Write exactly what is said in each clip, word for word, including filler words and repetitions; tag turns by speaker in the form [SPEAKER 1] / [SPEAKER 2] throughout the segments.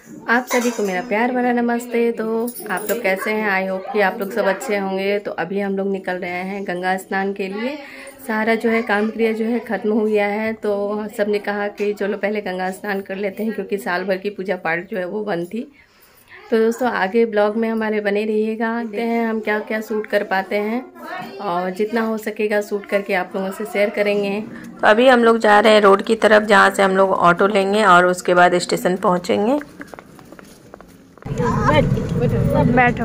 [SPEAKER 1] आप सभी को मेरा प्यार भरा नमस्ते। तो आप लोग कैसे हैं? आई होप कि आप लोग सब अच्छे होंगे। तो अभी हम लोग निकल रहे हैं गंगा स्नान के लिए। सारा जो है काम क्रिया जो है ख़त्म हो गया है, तो सब ने कहा कि चलो पहले गंगा स्नान कर लेते हैं, क्योंकि साल भर की पूजा पाठ जो है वो बंद थी। तो दोस्तों आगे ब्लॉग में हमारे बने रहिएगा। देखते हैं हम क्या क्या शूट कर पाते हैं, और जितना हो सकेगा शूट करके आप लोगों से शेयर करेंगे।
[SPEAKER 2] तो अभी हम लोग जा रहे हैं रोड की तरफ, जहाँ से हम लोग ऑटो लेंगे और उसके बाद स्टेशन पहुँचेंगे।
[SPEAKER 3] बैठो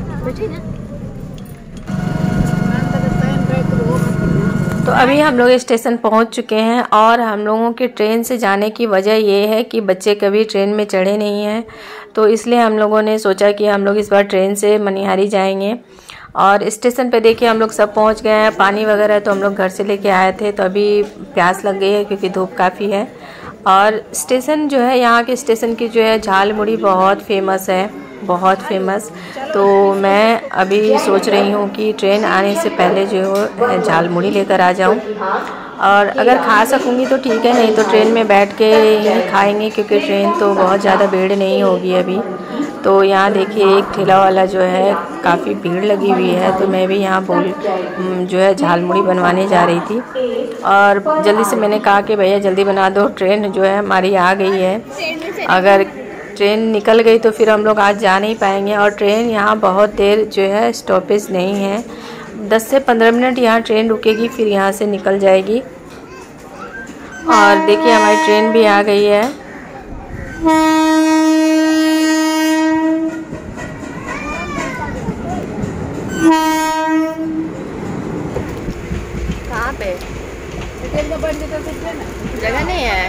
[SPEAKER 2] तो अभी हम लोग स्टेशन पहुंच चुके हैं, और हम लोगों के ट्रेन से जाने की वजह ये है कि बच्चे कभी ट्रेन में चढ़े नहीं हैं, तो इसलिए हम लोगों ने सोचा कि हम लोग इस बार ट्रेन से मनिहारी जाएंगे। और स्टेशन पे देखिए हम लोग सब पहुंच गए हैं। पानी वगैरह तो हम लोग घर से लेके आए थे, तो अभी प्यास लग गई है क्योंकि धूप काफ़ी है। और स्टेशन जो है, यहाँ के स्टेशन की जो है झालमुड़ी बहुत फेमस है, बहुत फेमस। तो मैं अभी सोच रही हूँ कि ट्रेन आने से पहले जो है झालमुड़ी लेकर आ जाऊँ, और अगर खा सकूँगी तो ठीक है, नहीं तो ट्रेन में बैठ के ही खाएंगे, क्योंकि ट्रेन तो बहुत ज़्यादा भीड़ नहीं होगी अभी। तो यहाँ देखिए एक ठेला वाला जो है, काफ़ी भीड़ लगी हुई है, तो मैं भी यहाँ बोल जो है झालमुड़ी बनवाने जा रही थी। और जल्दी से मैंने कहा कि भैया जल्दी बना दो, ट्रेन जो है हमारी आ गई है। अगर ट्रेन निकल गई तो फिर हम लोग आज जा नहीं पाएंगे। और ट्रेन यहाँ बहुत देर जो है स्टॉपेज नहीं है, दस से पंद्रह मिनट यहाँ ट्रेन रुकेगी, फिर यहाँ से निकल जाएगी। और देखिए हमारी ट्रेन भी आ गई है।
[SPEAKER 1] कहाँ पे जगह नहीं है?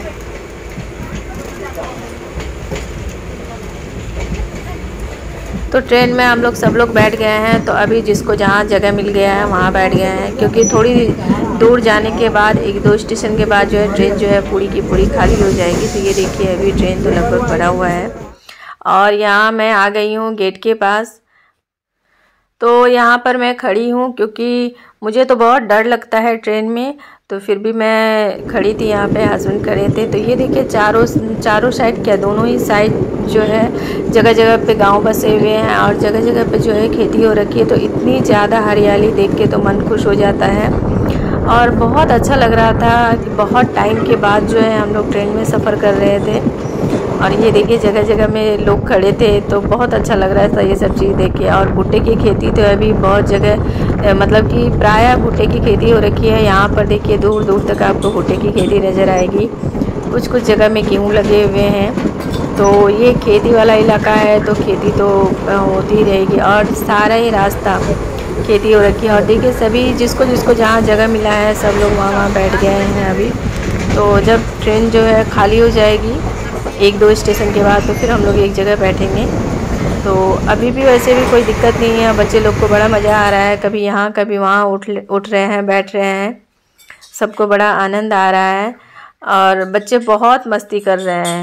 [SPEAKER 2] तो ट्रेन में हम लोग सब लोग बैठ गए हैं। तो अभी जिसको जहाँ जगह मिल गया है वहाँ बैठ गए हैं, क्योंकि थोड़ी दूर जाने के बाद, एक दो स्टेशन के बाद जो है ट्रेन जो है पूरी की पूरी खाली हो जाएगी। तो ये देखिए अभी ट्रेन तो लगभग भरा हुआ है, और यहाँ मैं आ गई हूँ गेट के पास। तो यहाँ पर मैं खड़ी हूँ, क्योंकि मुझे तो बहुत डर लगता है ट्रेन में, तो फिर भी मैं खड़ी थी यहाँ पे, हस्बैंड खड़े थे। तो ये देखिए चारों चारों साइड, क्या दोनों ही साइड जो है जगह जगह पे गांव बसे हुए हैं, और जगह जगह पे जो है खेती हो रखी है। तो इतनी ज़्यादा हरियाली देख के तो मन खुश हो जाता है, और बहुत अच्छा लग रहा था कि बहुत टाइम के बाद जो है हम लोग ट्रेन में सफ़र कर रहे थे। और ये देखिए जगह जगह में लोग खड़े थे, तो बहुत अच्छा लग रहा था ये सब चीज़ देख के। और भुट्टे की खेती तो अभी बहुत जगह, मतलब कि प्रायः भुट्टे की खेती हो रखी है। यहाँ पर देखिए दूर दूर तक आपको भुट्टे की खेती नज़र आएगी। कुछ कुछ जगह में गेहूँ लगे हुए हैं। तो ये खेती वाला इलाका है, तो खेती तो होती रहेगी, और सारा ही रास्ता खेती हो रखी है। और देखिए सभी जिसको जिसको जहाँ जगह मिला है, सब लोग वहाँ वहाँ बैठ गए हैं अभी। तो जब ट्रेन जो है खाली हो जाएगी एक दो स्टेशन के बाद, तो फिर हम लोग एक जगह बैठेंगे। तो अभी भी वैसे भी कोई दिक्कत नहीं है, बच्चे लोग को बड़ा मज़ा आ रहा है, कभी यहाँ कभी वहाँ उठ उठ रहे हैं, बैठ रहे हैं, सबको बड़ा आनंद आ रहा है, और बच्चे बहुत मस्ती कर रहे हैं।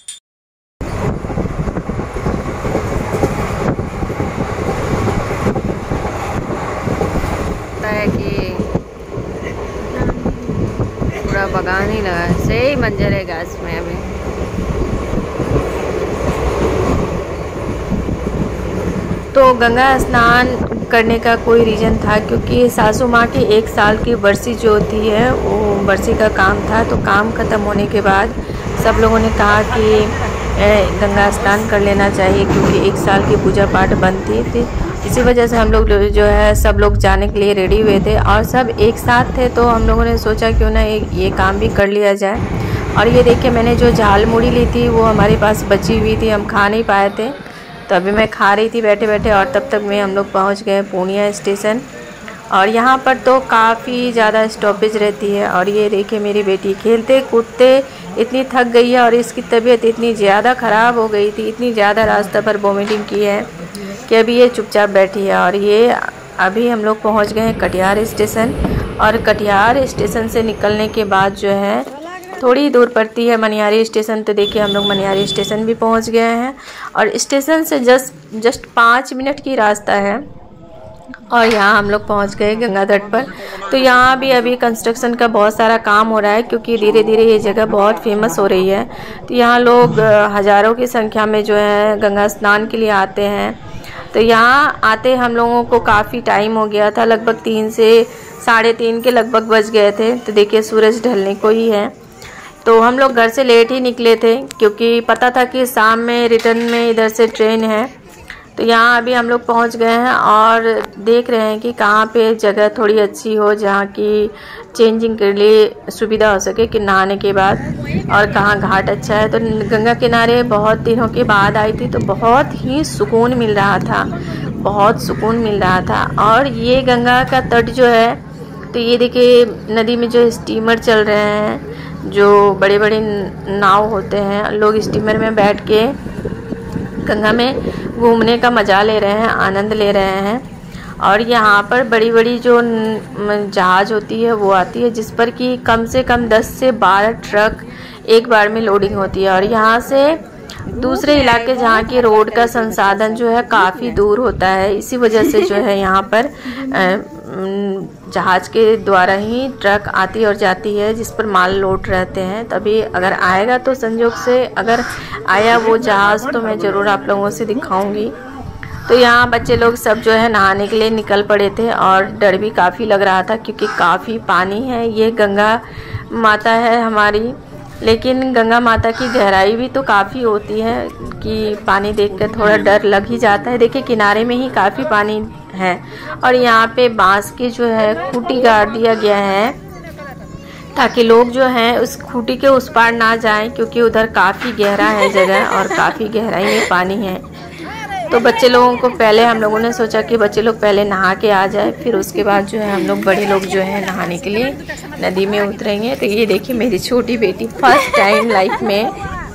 [SPEAKER 1] कि पूरा बगान ही लगा है, सही मंजर है गैस में अभी।
[SPEAKER 2] तो गंगा स्नान करने का कोई रीज़न था, क्योंकि सासू माँ की एक साल की बरसी जो होती है, वो बरसी का काम था। तो काम ख़त्म होने के बाद सब लोगों ने कहा कि गंगा स्नान कर लेना चाहिए, क्योंकि एक साल की पूजा पाठ बंद थी। थी इसी वजह से हम लोग जो है सब लोग जाने के लिए रेडी हुए थे, और सब एक साथ थे। तो हम लोगों ने सोचा क्यों ना एक ये काम भी कर लिया जाए। और ये देखिए मैंने जो झालमुड़ी ली थी वो हमारे पास बची हुई थी, हम खा नहीं पाए थे, तो अभी मैं खा रही थी बैठे बैठे। और तब तक में हम लोग पहुंच गए पूर्णिया स्टेशन। और यहाँ पर तो काफ़ी ज़्यादा स्टॉपेज रहती है। और ये देखिए मेरी बेटी खेलते कूदते इतनी थक गई है, और इसकी तबीयत इतनी ज़्यादा ख़राब हो गई थी, इतनी ज़्यादा रास्ता पर वोमिटिंग की है कि अभी ये चुपचाप बैठी है। और ये अभी हम लोग पहुँच गए हैं कटिहार स्टेशन। और कटिहार स्टेशन से निकलने के बाद जो है थोड़ी दूर पड़ती है मनिहारी स्टेशन। तो देखिए हम लोग मनिहारी स्टेशन भी पहुंच गए हैं, और स्टेशन से जस्ट जस्ट पाँच मिनट की रास्ता है। और यहाँ हम लोग पहुँच गए गंगा तट पर। तो यहाँ भी अभी कंस्ट्रक्शन का बहुत सारा काम हो रहा है, क्योंकि धीरे धीरे ये जगह बहुत फेमस हो रही है। तो यहाँ लोग हज़ारों की संख्या में जो है गंगा स्नान के लिए आते हैं। तो यहाँ आते हम लोगों को काफ़ी टाइम हो गया था, लगभग तीन से साढ़े तीन के लगभग बज गए थे। तो देखिए सूरज ढलने को ही है। तो हम लोग घर से लेट ही निकले थे, क्योंकि पता था कि शाम में रिटर्न में इधर से ट्रेन है। तो यहाँ अभी हम लोग पहुँच गए हैं और देख रहे हैं कि कहाँ पे जगह थोड़ी अच्छी हो, जहाँ की चेंजिंग के लिए सुविधा हो सके कि नहाने के बाद, और कहाँ घाट अच्छा है। तो गंगा किनारे बहुत दिनों के बाद आई थी, तो बहुत ही सुकून मिल रहा था, बहुत सुकून मिल रहा था। और ये गंगा का तट जो है, तो ये देखिए नदी में जो स्टीमर चल रहे हैं, जो बड़े बड़े नाव होते हैं, लोग स्टीमर में बैठ के गंगा में घूमने का मज़ा ले रहे हैं, आनंद ले रहे हैं। और यहाँ पर बड़ी बड़ी जो जहाज़ होती है वो आती है, जिस पर कि कम से कम दस से बारह ट्रक एक बार में लोडिंग होती है। और यहाँ से दूसरे इलाके जहाँ की रोड का संसाधन जो है काफ़ी दूर होता है, इसी वजह से जो है यहाँ पर जहाज़ के द्वारा ही ट्रक आती और जाती है, जिस पर माल लोड रहते हैं। तभी अगर आएगा तो संयोग से अगर आया वो जहाज़ तो मैं ज़रूर आप लोगों से दिखाऊंगी। तो यहाँ बच्चे लोग सब जो है नहाने के लिए निकल पड़े थे, और डर भी काफ़ी लग रहा था, क्योंकि काफ़ी पानी है। ये गंगा माता है हमारी, लेकिन गंगा माता की गहराई भी तो काफ़ी होती है कि पानी देखकर थोड़ा डर लग ही जाता है। देखिए किनारे में ही काफ़ी पानी है, और यहाँ पे बांस की जो है खूंटी गाड़ दिया गया है, ताकि लोग जो हैं उस खूंटी के उस पार ना जाएं, क्योंकि उधर काफ़ी गहरा है जगह और काफ़ी गहराई में पानी है। तो बच्चे लोगों को पहले हम लोगों ने सोचा कि बच्चे लोग पहले नहा के आ जाए, फिर उसके बाद जो है हम लोग बड़े लोग जो है नहाने के लिए नदी में उतरेंगे। तो ये देखिए मेरी छोटी बेटी फर्स्ट टाइम लाइफ में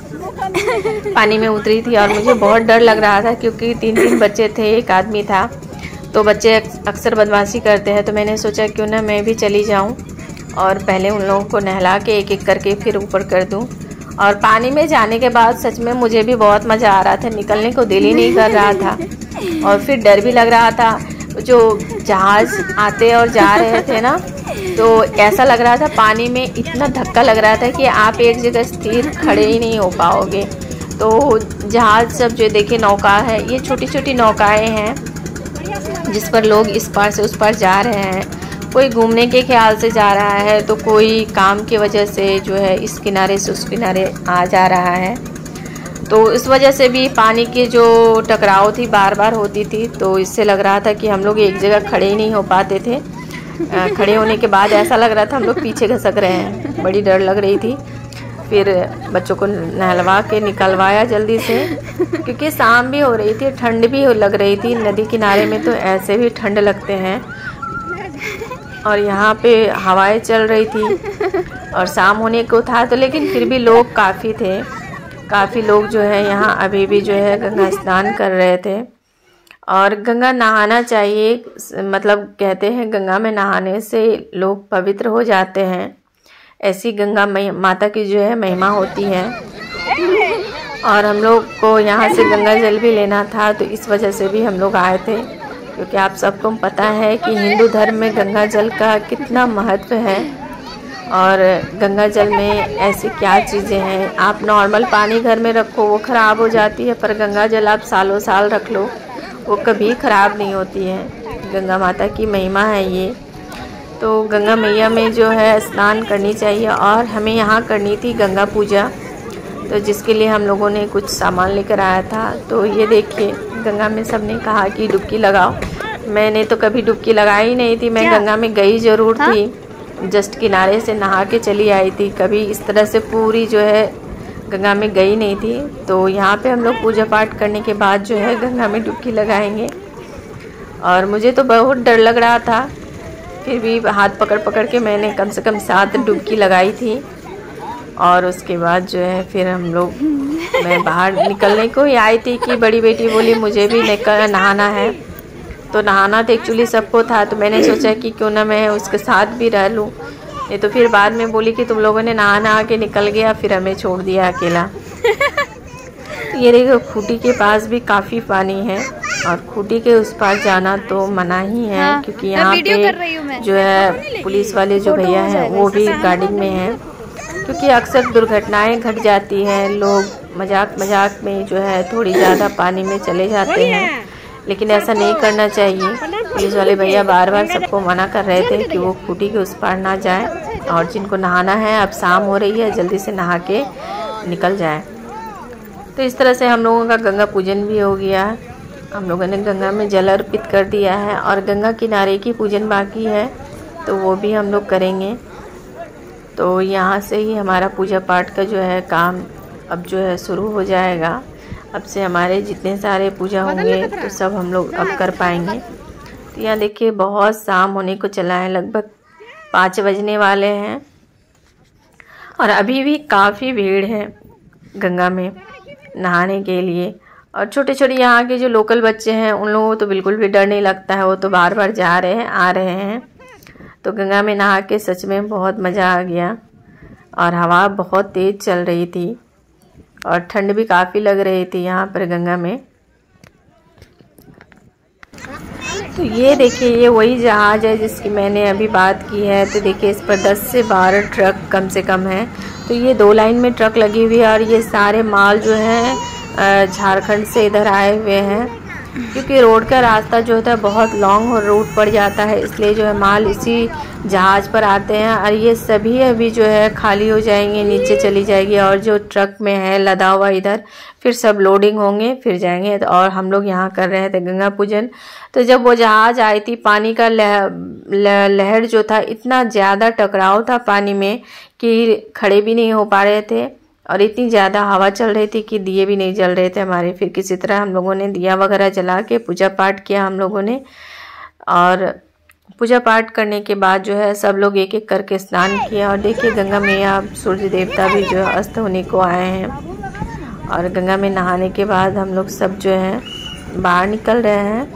[SPEAKER 2] पानी में उतरी थी, और मुझे बहुत डर लग रहा था, क्योंकि तीन तीन बच्चे थे, एक आदमी था। तो बच्चे अक्सर बदमाशी करते हैं, तो मैंने सोचा क्यों ना मैं भी चली जाऊं और पहले उन लोगों को नहला के एक एक करके फिर ऊपर कर दूं। और पानी में जाने के बाद सच में मुझे भी बहुत मज़ा आ रहा था, निकलने को दिल ही नहीं कर रहा था, और फिर डर भी लग रहा था। जो जहाज़ आते और जा रहे थे ना, तो ऐसा लग रहा था पानी में इतना धक्का लग रहा था कि आप एक जगह स्थिर खड़े ही नहीं हो पाओगे। तो जहाज़ सब जो देखिए नौका है, ये छोटी छोटी नौकाएं हैं जिस पर लोग इस पार से उस पार जा रहे हैं। कोई घूमने के ख्याल से जा रहा है, तो कोई काम की वजह से जो है इस किनारे से उस किनारे आ जा रहा है। तो इस वजह से भी पानी की जो टकराव थी बार बार होती थी, तो इससे लग रहा था कि हम लोग एक जगह खड़े ही नहीं हो पाते थे। खड़े होने के बाद ऐसा लग रहा था हम लोग पीछे खसक रहे हैं, बड़ी डर लग रही थी। फिर बच्चों को नहलवा के निकलवाया जल्दी से, क्योंकि शाम भी हो रही थी, ठंड भी लग रही थी। नदी किनारे में तो ऐसे भी ठंड लगते हैं, और यहाँ पे हवाएं चल रही थी, और शाम होने को था तो, लेकिन फिर भी लोग काफ़ी थे, काफ़ी लोग जो है यहाँ अभी भी जो है गंगा स्नान कर रहे थे। और गंगा नहाना चाहिए, मतलब कहते हैं गंगा में नहाने से लोग पवित्र हो जाते हैं। ऐसी गंगा माता की जो है महिमा होती है। और हम लोग को यहाँ से गंगा जल भी लेना था, तो इस वजह से भी हम लोग आए थे, क्योंकि आप सबको पता है कि हिंदू धर्म में गंगा जल का कितना महत्व है। और गंगा जल में ऐसी क्या चीज़ें हैं, आप नॉर्मल पानी घर में रखो वो ख़राब हो जाती है, पर गंगा जल आप सालों साल रख लो वो कभी ख़राब नहीं होती है। गंगा माता की महिमा है ये। तो गंगा मैया में जो है स्नान करनी चाहिए, और हमें यहाँ करनी थी गंगा पूजा, तो जिसके लिए हम लोगों ने कुछ सामान लेकर आया था। तो ये देखिए गंगा में सबने कहा कि डुबकी लगाओ, मैंने तो कभी डुबकी लगाई नहीं थी। मैं गंगा में गई ज़रूर थी, जस्ट किनारे से नहा के चली आई थी, कभी इस तरह से पूरी जो है गंगा में गई नहीं थी। तो यहाँ पे हम लोग पूजा पाठ करने के बाद जो है गंगा में डुबकी लगाएंगे, और मुझे तो बहुत डर लग रहा था, फिर भी हाथ पकड़ पकड़ के मैंने कम से कम सात डुबकी लगाई थी। और उसके बाद जो है फिर हम लोग, मैं बाहर निकलने को ही आई थी कि बड़ी बेटी बोली मुझे भी निकल नहाना है। तो नहाना तो एक्चुअली सबको था, तो मैंने सोचा कि क्यों ना मैं उसके साथ भी रह लूँ। ये तो फिर बाद में बोली कि तुम लोगों ने नहा नहा के निकल गया, फिर हमें छोड़ दिया अकेला। ये देखो खूंटी के पास भी काफ़ी पानी है, और खूटी के उस पार जाना तो मना ही है। हाँ, क्योंकि यहाँ पे जो है पुलिस वाले जो भैया हैं वो भी गार्डिंग में हैं, क्योंकि अक्सर दुर्घटनाएं घट जाती हैं। लोग मजाक मजाक में जो है थोड़ी ज़्यादा पानी में चले जाते हैं, लेकिन ऐसा नहीं करना चाहिए। पुलिस वाले भैया बार बार सबको मना कर रहे थे कि वो खूटी के उस पार ना जाए, और जिनको नहाना है, अब शाम हो रही है, जल्दी से नहा के निकल जाए। तो इस तरह से हम लोगों का गंगा पूजन भी हो गया। हम लोगों ने गंगा में जल अर्पित कर दिया है, और गंगा किनारे की पूजन बाकी है तो वो भी हम लोग करेंगे। तो यहाँ से ही हमारा पूजा पाठ का जो है काम अब जो है शुरू हो जाएगा। अब से हमारे जितने सारे पूजा होंगे तो सब हम लोग अब कर पाएंगे। तो यहाँ देखिए बहुत शाम होने को चला है, लगभग पाँच बजने वाले हैं, और अभी भी काफ़ी भीड़ है गंगा में नहाने के लिए। और छोटे छोटे यहाँ के जो लोकल बच्चे हैं उन लोगों को तो बिल्कुल भी डर नहीं लगता है, वो तो बार बार जा रहे हैं आ रहे हैं। तो गंगा में नहा के सच में बहुत मज़ा आ गया, और हवा बहुत तेज़ चल रही थी और ठंड भी काफ़ी लग रही थी यहाँ पर गंगा में। तो ये देखिए ये वही जहाज़ है जिसकी मैंने अभी बात की है। तो देखिए इस पर दस से बारह ट्रक कम से कम है। तो ये दो लाइन में ट्रक लगी हुई है, और ये सारे माल जो है झारखंड से इधर आए हुए हैं, क्योंकि रोड का रास्ता जो होता है बहुत लॉन्ग और रूट पड़ जाता है, इसलिए जो है माल इसी जहाज़ पर आते हैं। और ये सभी अभी जो है खाली हो जाएंगे, नीचे चली जाएगी, और जो ट्रक में है लदा हुआ इधर फिर सब लोडिंग होंगे फिर जाएंगे। तो और हम लोग यहाँ कर रहे थे गंगा पूजन। तो जब वो जहाज़ आई थी, पानी का लह, लह, लहर जो था, इतना ज़्यादा टकराव था पानी में कि खड़े भी नहीं हो पा रहे थे, और इतनी ज़्यादा हवा चल रही थी कि दिए भी नहीं जल रहे थे हमारे। फिर किसी तरह हम लोगों ने दिया वगैरह जला के पूजा पाठ किया हम लोगों ने। और पूजा पाठ करने के बाद जो है सब लोग एक एक करके स्नान किया। और देखिए गंगा मैया सूर्य देवता भी जो है अस्त होने को आए हैं, और गंगा में नहाने के बाद हम लोग सब जो है बाहर निकल रहे हैं।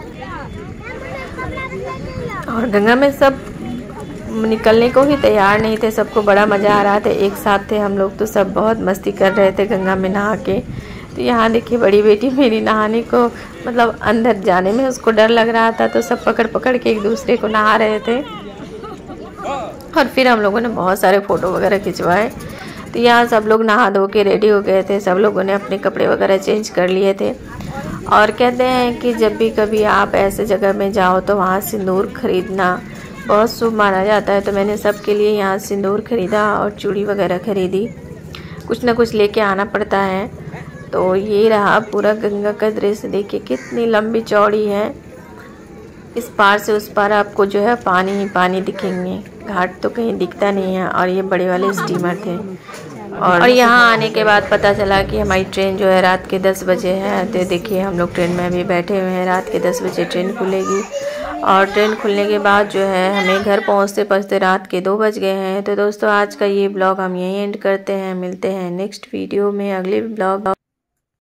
[SPEAKER 2] और गंगा में सब निकलने को ही तैयार नहीं थे, सबको बड़ा मज़ा आ रहा था, एक साथ थे हम लोग, तो सब बहुत मस्ती कर रहे थे गंगा में नहा के। तो यहाँ देखिए बड़ी बेटी मेरी नहाने को मतलब अंदर जाने में उसको डर लग रहा था, तो सब पकड़ पकड़ के एक दूसरे को नहा रहे थे। और फिर हम लोगों ने बहुत सारे फ़ोटो वगैरह खिंचवाए। तो यहाँ सब लोग नहा धो के रेडी हो गए थे, सब लोगों ने अपने कपड़े वगैरह चेंज कर लिए थे। और कहते हैं कि जब भी कभी आप ऐसे जगह में जाओ तो वहाँ सिंदूर खरीदना बहुत शुभ माना जाता है। तो मैंने सबके लिए यहाँ सिंदूर खरीदा और चूड़ी वगैरह खरीदी, कुछ ना कुछ लेके आना पड़ता है। तो ये रहा पूरा गंगा का दृश्य, देखिए कितनी लंबी चौड़ी है। इस पार से उस पार आपको जो है पानी ही पानी दिखेंगे, घाट तो कहीं दिखता नहीं है। और ये बड़े वाले स्टीमर थे। और, और यहाँ आने के बाद पता चला कि हमारी ट्रेन जो है रात के दस बजे है। तो देखिए हम लोग ट्रेन में अभी बैठे हुए हैं, रात के दस बजे ट्रेन खुलेगी। और ट्रेन खुलने के बाद जो है हमें घर पहुँचते पहुँचते रात के दो बज गए हैं। तो दोस्तों आज का ये ब्लॉग हम यहीं एंड करते हैं, मिलते हैं नेक्स्ट वीडियो में अगले ब्लॉग